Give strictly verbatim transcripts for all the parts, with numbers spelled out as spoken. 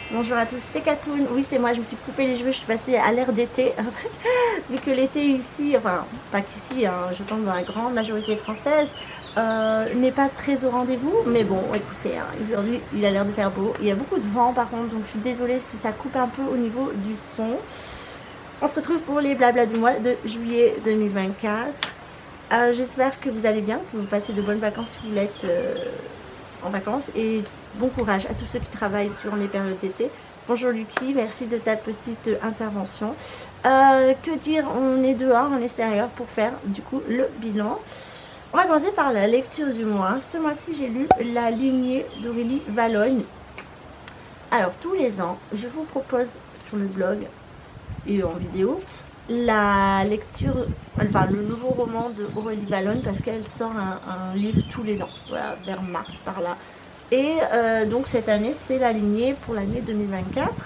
Bonjour à tous, c'est Katoun. Oui, c'est moi, je me suis coupé les cheveux, je suis passée à l'ère d'été. Vu que l'été ici, enfin, pas qu'ici, hein, je pense dans la grande majorité française, euh, n'est pas très au rendez-vous. Mais bon, écoutez, hein, aujourd'hui, il a l'air de faire beau. Il y a beaucoup de vent par contre, donc je suis désolée si ça coupe un peu au niveau du son. On se retrouve pour les blablas du mois de juillet deux mille vingt-quatre. Euh, J'espère que vous allez bien, que vous passez de bonnes vacances si vous l'êtes euh, en vacances. Et bon courage à tous ceux qui travaillent durant les périodes d'été. Bonjour Lucie, merci de ta petite intervention. Euh, que dire, on est dehors, en extérieur pour faire du coup le bilan. On va commencer par la lecture du mois. Ce mois-ci, j'ai lu La lignée d'Aurélie Valognes. Alors, tous les ans, je vous propose sur le blog et en vidéo la lecture, enfin le nouveau roman de Aurélie Valognes, parce qu'elle sort un, un livre tous les ans, voilà, vers mars par là. Et euh, donc cette année, c'est La lignée pour l'année deux mille vingt-quatre.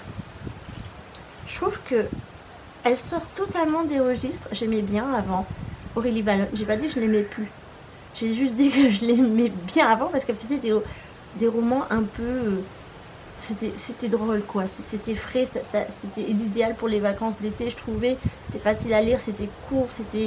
Je trouve que elle sort totalement des registres. J'aimais bien avant Aurélie Valognes. J'ai pas dit que je l'aimais plus. J'ai juste dit que je l'aimais bien avant parce qu'elle faisait des, des romans un peu... C'était drôle quoi, c'était frais, ça, ça, c'était l'idéal pour les vacances d'été je trouvais. C'était facile à lire, c'était court, c'était...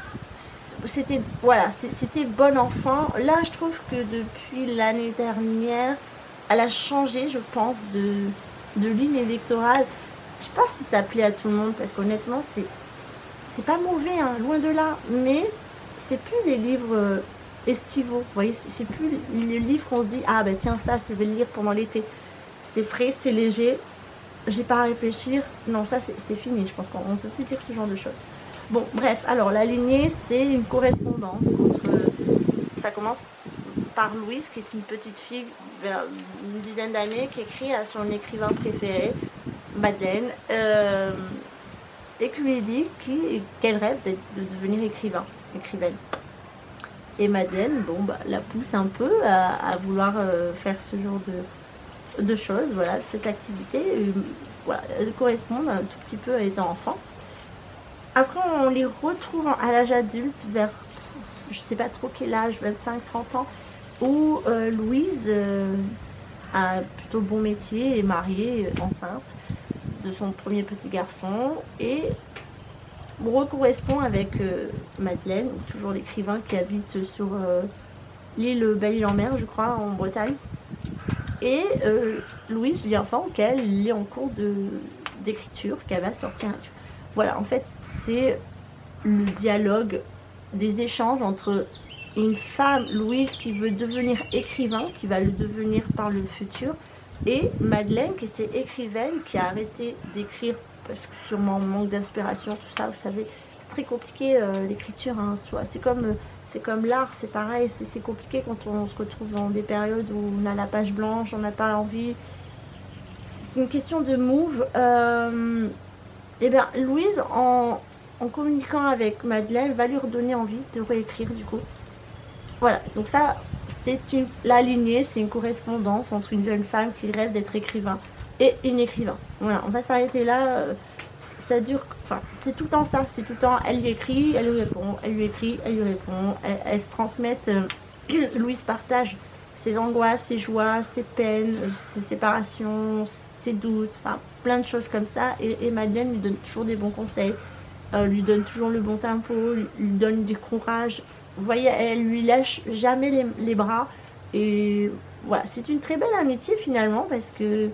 C'était voilà, c'était bon enfant. Là je trouve que depuis l'année dernière, elle a changé je pense de, de ligne électorale. Je sais pas si ça plaît à tout le monde parce qu'honnêtement c'est c'est pas mauvais, hein, loin de là. Mais c'est plus des livres euh, estivaux, vous voyez, c'est plus les livres qu'on se dit ah ben tiens ça je vais le lire pendant l'été. C'est frais, c'est léger, j'ai pas à réfléchir. Non, ça c'est fini, je pense qu'on ne peut plus dire ce genre de choses. Bon, bref, alors La lignée, c'est une correspondance entre... Ça commence par Louise, qui est une petite fille vers une dizaine d'années, qui écrit à son écrivain préféré, Madeleine, euh, et qui lui dit qu'elle rêve de devenir écrivain, écrivaine. Et Madeleine, bon, bah, la pousse un peu à, à vouloir euh, faire ce genre de... de choses, voilà, cette activité, euh, voilà, elles correspondent un tout petit peu à étant enfant. Après, on les retrouve à l'âge adulte, vers, je sais pas trop quel âge, vingt-cinq trente ans, où euh, Louise euh, a un plutôt bon métier, est mariée, enceinte de son premier petit garçon, et recorrespond avec euh, Madeleine, toujours l'écrivain qui habite sur euh, l'île Belle-Île-en-Mer, je crois, en Bretagne. Et euh, Louise lui informe qu'elle est en cours d'écriture, qu'elle va sortir un livre. Voilà, en fait, c'est le dialogue, des échanges entre une femme, Louise, qui veut devenir écrivain, qui va le devenir par le futur, et Madeleine, qui était écrivaine, qui a arrêté d'écrire, parce que sûrement manque d'inspiration, tout ça, vous savez, c'est très compliqué euh, l'écriture, hein, c'est comme... Euh, C'est comme l'art, c'est pareil, c'est compliqué quand on se retrouve dans des périodes où on a la page blanche, on n'a pas envie. C'est une question de move. Euh, et bien Louise, en, en communiquant avec Madeleine, va lui redonner envie de réécrire du coup. Voilà, donc ça, c'est une la lignée, c'est une correspondance entre une jeune femme qui rêve d'être écrivain et une écrivain. Voilà, on va s'arrêter là. Ça dure, enfin, c'est tout le temps ça, c'est tout le temps, elle lui écrit, elle lui répond, elle lui écrit, elle lui répond, elles, elles se transmettent, euh, Louise partage ses angoisses, ses joies, ses peines, ses séparations, ses doutes, enfin, plein de choses comme ça, et, et Madeleine lui donne toujours des bons conseils, euh, lui donne toujours le bon tempo, lui, lui donne du courage, vous voyez, elle lui lâche jamais les, les bras, et voilà, c'est une très belle amitié finalement, parce que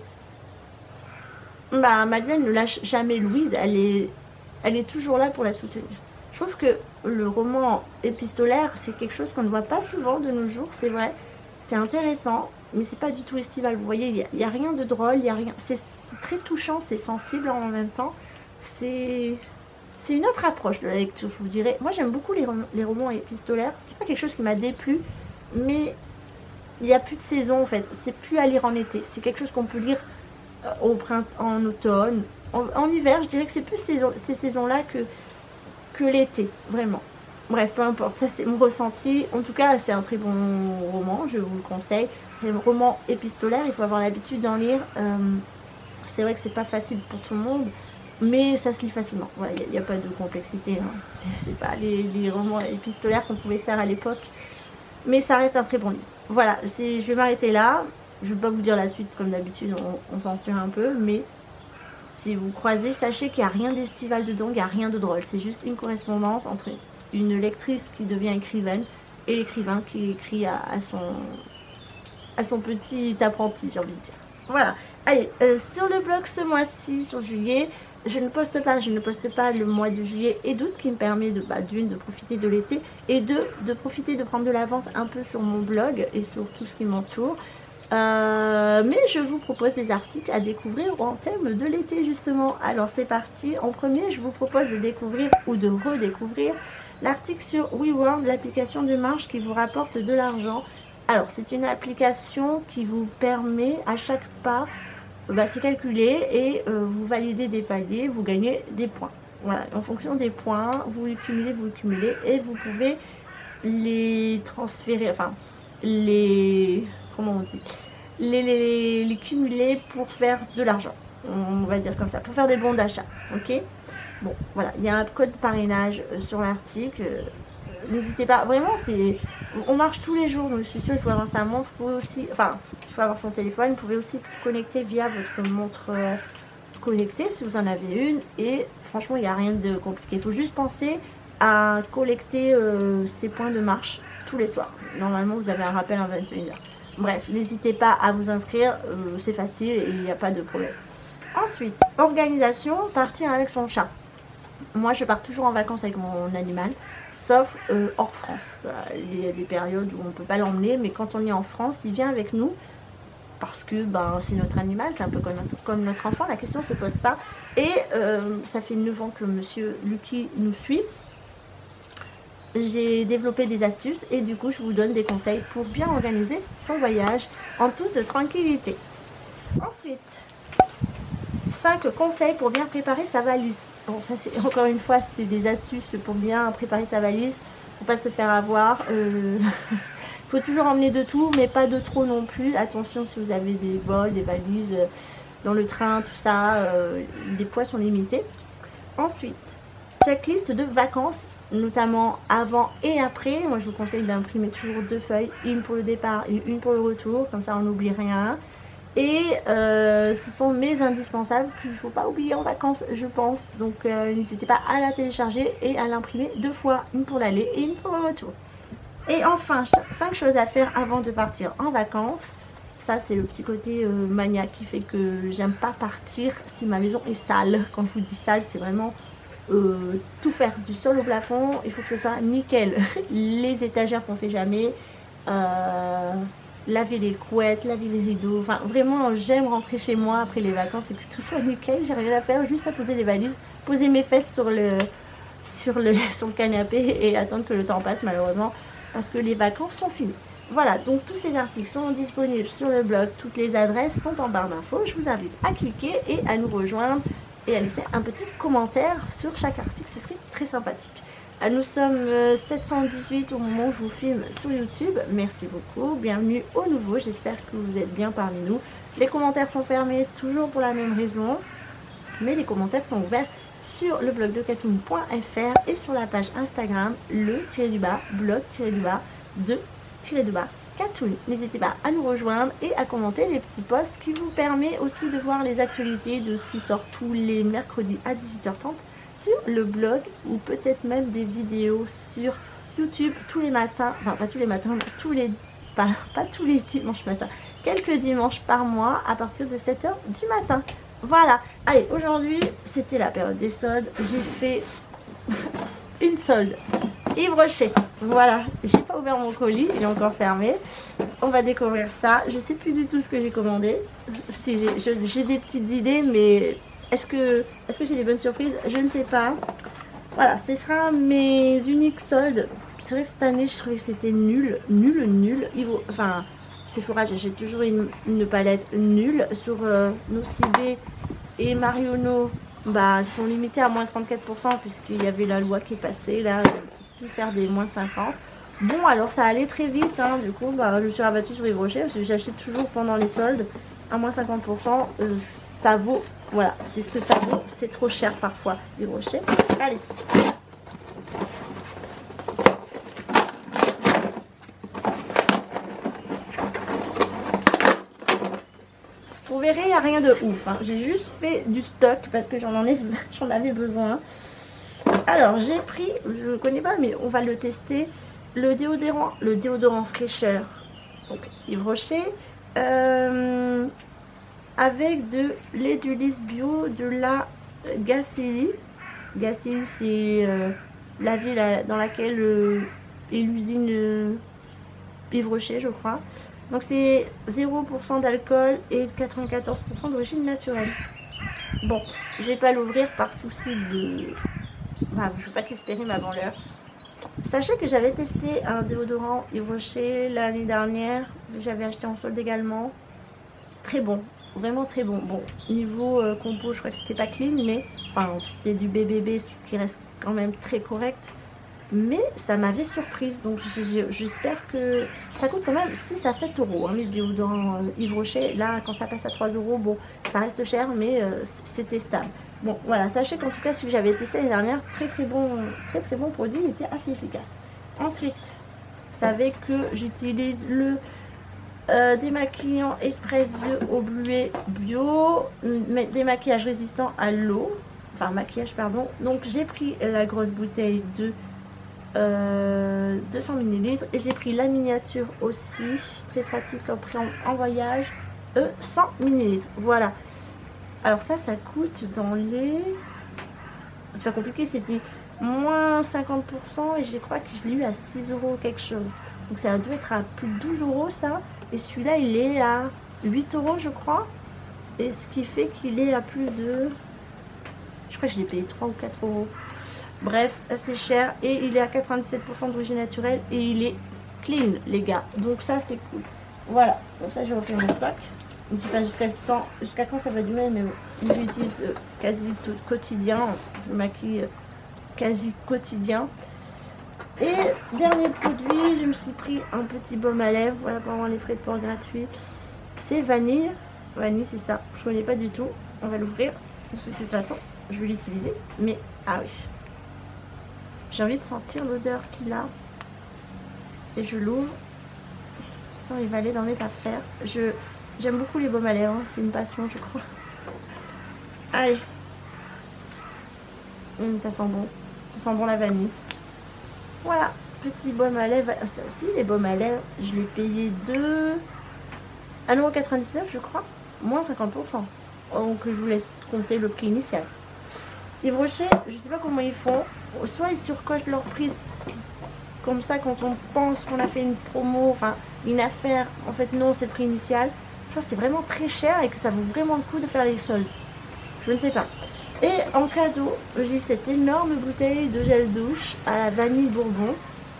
bah, Madeleine ne lâche jamais Louise, elle est, elle est toujours là pour la soutenir. Je trouve que le roman épistolaire, c'est quelque chose qu'on ne voit pas souvent de nos jours, c'est vrai. C'est intéressant, mais c'est pas du tout estival. Vous voyez, il n'y a, a rien de drôle, il y a rien. C'est très touchant, c'est sensible en même temps. C'est une autre approche de la lecture, je vous dirais. Moi, j'aime beaucoup les, rom les romans épistolaires. C'est pas quelque chose qui m'a déplu, mais il n'y a plus de saison en fait. C'est plus à lire en été. C'est quelque chose qu'on peut lire au printemps, en automne, en, en hiver. Je dirais que c'est plus saison, ces saisons-là que, que l'été, vraiment. Bref, peu importe, ça c'est mon ressenti. En tout cas, c'est un très bon roman, je vous le conseille. C'est un roman épistolaire, il faut avoir l'habitude d'en lire. Euh, c'est vrai que c'est pas facile pour tout le monde, mais ça se lit facilement. Voilà, il n'y a, a pas de complexité. Hein. C'est pas les, les romans épistolaires qu'on pouvait faire à l'époque, mais ça reste un très bon livre. Voilà, je vais m'arrêter là. je ne vais pas vous dire la suite comme d'habitude, on, on censure un peu, mais si vous croisez, sachez qu'il n'y a rien d'estival dedans, il n'y a rien de drôle. C'est juste une correspondance entre une lectrice qui devient écrivaine et l'écrivain qui écrit à, à, son, à son petit apprenti, j'ai envie de dire. Voilà, allez, euh, sur le blog ce mois-ci, sur juillet, je ne poste pas, je ne poste pas le mois de juillet et d'août qui me permet de, bah, d'une, de profiter de l'été et deux, de profiter de prendre de l'avance un peu sur mon blog et sur tout ce qui m'entoure. Euh, mais je vous propose des articles à découvrir en thème de l'été justement. Alors c'est parti. En premier, je vous propose de découvrir ou de redécouvrir l'article sur WeWorld, l'application de marge qui vous rapporte de l'argent. Alors c'est une application qui vous permet à chaque pas, bah, c'est calculé et euh, vous validez des paliers, vous gagnez des points. Voilà, en fonction des points, vous les cumulez, vous les cumulez et vous pouvez les transférer, enfin les... comment on dit, les, les, les cumuler pour faire de l'argent, on va dire comme ça, pour faire des bons d'achat, ok. Bon, voilà, il y a un code parrainage sur l'article, n'hésitez pas, vraiment, c'est, on marche tous les jours, donc c'est sûr, il faut avoir sa montre, vous pouvez aussi, enfin, il faut avoir son téléphone, vous pouvez aussi connecter via votre montre euh, connectée, si vous en avez une, et franchement, il n'y a rien de compliqué, il faut juste penser à collecter euh, ces points de marche tous les soirs. Normalement, vous avez un rappel à vingt et une heures. Bref, n'hésitez pas à vous inscrire, euh, c'est facile et il n'y a pas de problème. Ensuite, organisation, partir avec son chat. Moi, je pars toujours en vacances avec mon animal, sauf euh, hors France. Il y a des périodes où on ne peut pas l'emmener, mais quand on est en France, il vient avec nous parce que ben, c'est notre animal, c'est un peu comme notre, comme notre enfant, la question ne se pose pas. Et euh, ça fait neuf ans que monsieur Lucky nous suit. J'ai développé des astuces et du coup je vous donne des conseils pour bien organiser son voyage en toute tranquillité. Ensuite, cinq conseils pour bien préparer sa valise. Bon, ça c'est encore une fois, c'est des astuces pour bien préparer sa valise, pour pas se faire avoir. Euh... Il faut toujours emmener de tout, mais pas de trop non plus. Attention si vous avez des vols, des valises dans le train, tout ça, euh, les poids sont limités. Ensuite, checklist de vacances, notamment avant et après. Moi je vous conseille d'imprimer toujours deux feuilles, une pour le départ et une pour le retour, comme ça on n'oublie rien. Et euh, ce sont mes indispensables qu'il ne faut pas oublier en vacances, je pense. Donc euh, n'hésitez pas à la télécharger et à l'imprimer deux fois, une pour l'aller et une pour le retour. Et enfin, cinq choses à faire avant de partir en vacances. Ça c'est le petit côté euh, maniaque qui fait que j'aime pas partir si ma maison est sale. Quand je vous dis sale, c'est vraiment Euh, tout faire du sol au plafond, il faut que ce soit nickel. Les étagères qu'on fait jamais, euh, laver les couettes, laver les rideaux, enfin vraiment j'aime rentrer chez moi après les vacances et que tout soit nickel. J'ai rien à faire, juste à poser des valises, poser mes fesses sur le, sur le, sur le canapé et attendre que le temps passe malheureusement parce que les vacances sont finies. Voilà, donc tous ces articles sont disponibles sur le blog, toutes les adresses sont en barre d'infos. Je vous invite à cliquer et à nous rejoindre et à laisser un petit commentaire sur chaque article, ce serait très sympathique. Nous sommes sept cent dix-huit au moment où je vous filme sur YouTube. Merci beaucoup, bienvenue aux nouveaux, j'espère que vous êtes bien parmi nous. Les commentaires sont fermés toujours pour la même raison, mais les commentaires sont ouverts sur le blog de katoon point F R et sur la page Instagram le-du-bas blog-du-bas de-du-bas Katoon. N'hésitez pas à nous rejoindre et à commenter les petits posts qui vous permet aussi de voir les actualités de ce qui sort tous les mercredis à dix-huit heures trente sur le blog ou peut-être même des vidéos sur YouTube tous les matins, enfin pas tous les matins, mais tous les, pas, pas tous les dimanches matins, quelques dimanches par mois à partir de sept heures du matin. Voilà, allez, aujourd'hui c'était la période des soldes, j'ai fait une solde. Yves Rocher, voilà, j'ai pas ouvert mon colis, il est encore fermé. On va découvrir ça. Je sais plus du tout ce que j'ai commandé. Si j'ai des petites idées, mais est-ce que, est-ce que j'ai des bonnes surprises? Je ne sais pas. Voilà, ce sera mes uniques soldes. C'est vrai que cette année, je trouvais que c'était nul, nul, nul. Yves, enfin, Sephora, j'ai toujours une, une palette nulle. Sur euh, Nocibé et Marionneau, bah, sont limités à moins trente-quatre pour cent puisqu'il y avait la loi qui est passée là. Faire des moins cinquante. Bon, alors ça allait très vite, hein. Du coup bah, je me suis rabattue sur Yves Rocher parce que j'achète toujours pendant les soldes à moins cinquante pour cent. Euh, ça vaut, voilà, c'est ce que ça vaut. C'est trop cher parfois Yves Rocher. Allez, verrez, il n'y a rien de ouf. Hein. J'ai juste fait du stock parce que j'en ai, j'en avais besoin. Alors, j'ai pris, je ne connais pas, mais on va le tester, le déodorant, le déodorant fraîcheur. Donc, Yves Rocher. Euh, avec de lait du lys bio, de la Gacilly. Gacilly, c'est euh, la ville dans laquelle euh, est l'usine euh, Yves Rocher, je crois. Donc c'est zéro pour cent d'alcool et quatre-vingt-quatorze pour cent d'origine naturelle. Bon, je vais pas l'ouvrir par souci de... Enfin, je veux pas qu'il se périme avant l'heure. Sachez que j'avais testé un déodorant Yves Rocher l'année dernière. J'avais acheté en solde également. Très bon, vraiment très bon. Bon, niveau euh, compo, je crois que c'était pas clean, mais... Enfin, c'était du B B B, ce qui reste quand même très correct. Mais ça m'avait surprise, donc j'espère que ça coûte quand même six à sept euros, hein, les déodorants euh, Yves Rocher. Là, quand ça passe à trois euros, bon, ça reste cher, mais euh, c'était stable. Bon, voilà, sachez qu'en tout cas, celui que j'avais testé l'année dernière, très très bon, très très bon produit, il était assez efficace. Ensuite, vous savez que j'utilise le euh, démaquillant Express au bleuet bio, euh, démaquillage résistant à l'eau, enfin maquillage, pardon. Donc j'ai pris la grosse bouteille de Euh, deux cents millilitres et j'ai pris la miniature aussi, très pratique en, en voyage, euh, cent millilitres. Voilà, alors ça ça coûte dans les, c'est pas compliqué, c'était moins cinquante pour cent et je crois que je l'ai eu à six euros quelque chose, donc ça a dû être à plus de douze euros ça, et celui-là il est à huit euros je crois, et ce qui fait qu'il est à plus de, je crois que je l'ai payé trois ou quatre euros. Bref, assez cher, et il est à quatre-vingt-dix-sept pour cent d'origine naturelle et il est clean les gars, donc ça c'est cool. Voilà, donc ça je vais refaire mon stock. Je ne sais pas jusqu'à quand, jusqu'à quand ça va durer, mais bon, j'utilise euh, quasi tout quotidien, je maquille euh, quasi quotidien. Et dernier produit, je me suis pris un petit baume à lèvres, voilà, pour avoir les frais de port gratuits. C'est vanille, vanille c'est ça, je ne connais pas du tout, on va l'ouvrir, de toute façon je vais l'utiliser, mais ah oui. J'ai envie de sentir l'odeur qu'il a. Et je l'ouvre. Sans il va aller dans mes affaires. Je J'aime beaucoup les baumes à lèvres. Hein. C'est une passion, je crois. Allez. Hum, ça sent bon. Ça sent bon la vanille. Voilà. Petit baume à lèvres. Ça aussi, les baumes à lèvres. Je l'ai payé de un euro quatre-vingt-dix-neuf, je crois. Moins cinquante pour cent. Donc je vous laisse compter le prix initial. Yves Rocher, je sais pas comment ils font. Soit ils surcochent leur prix comme ça quand on pense qu'on a fait une promo, enfin une affaire, en fait non, c'est le prix initial. Soit c'est vraiment très cher et que ça vaut vraiment le coup de faire les soldes. Je ne sais pas. Et en cadeau, j'ai eu cette énorme bouteille de gel douche à la vanille bourbon.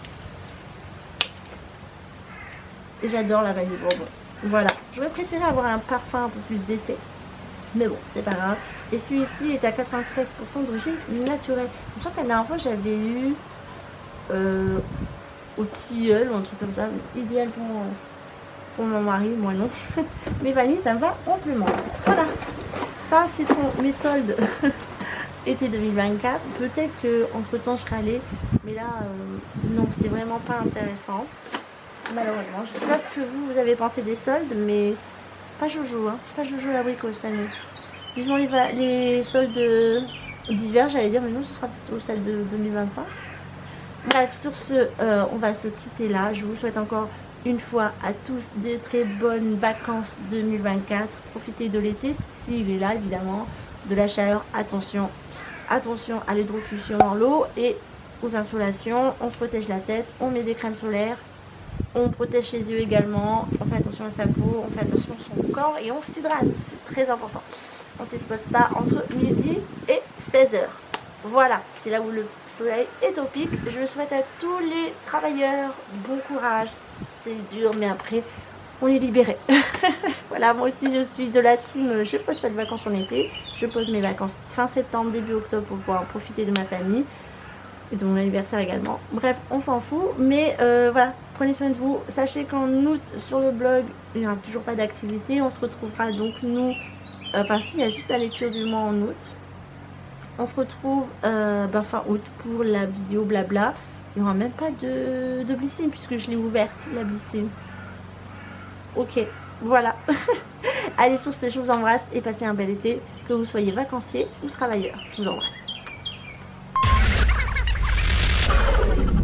Et j'adore la vanille bourbon. Voilà. J'aurais préféré avoir un parfum un peu plus d'été. Mais bon, c'est pas grave. Et celui-ci est à quatre-vingt-treize pour cent d'origine naturelle. Je sens que la dernière fois, j'avais eu euh, au tilleul ou un truc comme ça. Idéal pour, pour mon mari, moi non. Mais vanille, ça me va amplement. Voilà. Ça, ce sont mes soldes été deux mille vingt-quatre. Peut-être qu'entre temps, je serai allée. Mais là, euh, non, c'est vraiment pas intéressant. Malheureusement. Je sais pas ce que vous, vous avez pensé des soldes, mais... Pas Jojo, hein. C'est pas Jojo l'abricot cette année. Vivement les, les soldes d'hiver, j'allais dire, mais non, ce sera plutôt celle de deux mille vingt-cinq. Bref, sur ce, euh, on va se quitter là. Je vous souhaite encore une fois à tous de très bonnes vacances deux mille vingt-quatre. Profitez de l'été, s'il est là, évidemment. De la chaleur, attention. Attention à l'hydrocution dans l'eau et aux insolations. On se protège la tête, on met des crèmes solaires. On protège les yeux également, on fait attention à sa peau, on fait attention à son corps et on s'hydrate, c'est très important. On ne s'expose pas entre midi et seize heures. Voilà, c'est là où le soleil est au pic. Je souhaite à tous les travailleurs bon courage. C'est dur, mais après, on est libéré. Voilà, moi aussi je suis de la team, je pose pas de vacances en été. Je pose mes vacances fin septembre, début octobre pour pouvoir profiter de ma famille. Et de mon anniversaire également. Bref, on s'en fout. Mais euh, voilà, prenez soin de vous. Sachez qu'en août, sur le blog, il n'y aura toujours pas d'activité. On se retrouvera donc nous... Euh, enfin si, il y a juste la lecture du mois en août. On se retrouve euh, ben, fin août pour la vidéo blabla. Il n'y aura même pas de, de Blissim puisque je l'ai ouverte, la Blissim. Ok. Voilà. Allez, sur ce, je vous embrasse et passez un bel été, que vous soyez vacancier ou travailleur. Je vous embrasse.